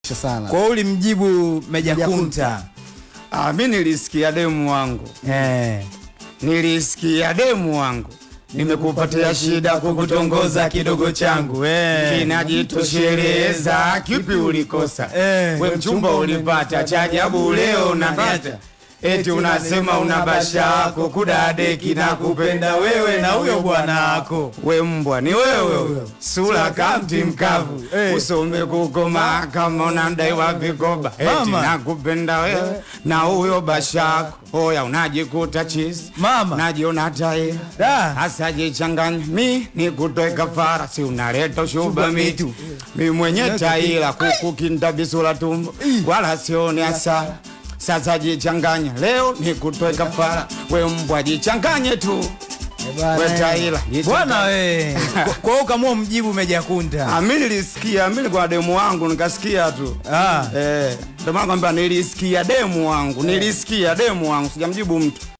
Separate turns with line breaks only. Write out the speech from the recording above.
kucha sana.
Kwa hiyo ulimjibu Meja Kunta.
Mimi nilisikia demu wangu. Nilisikia demu wangu. Nimekupatia shida kukutongoza kidogo changu. Kinajitosheleza kipi ulikosa? We mchumba ulipata cha ajabu leo unapata. Eti unasema unabasha kudadeki na kupenda wewe na huyo bwana wako. We mbwa ni wewe. Sura kamti mkavu. Usome kukoma kama unadai wa vikoba. Eti nakupenda wewe na huyo bashako. Oya unajikuta cheese. Najiona taira. Hasa jichanganya. Mi ni kutoe kafara. Si unaleta ushuba mitu. Mi mwenye taira kukukinta bisula tumbo. Wala sioni asara. Sasa jichanganya leo ni kutoe kafara. We mbwa jichanganye tu. We taila
bwana we. Kwa hiyo kama mjibu Meja Kunta.
Mimi nilisikia, mimi kwa demu wangu nikasikia tu. Ndio maana kwamba nilisikia demu wangu, sijamjibu mtu.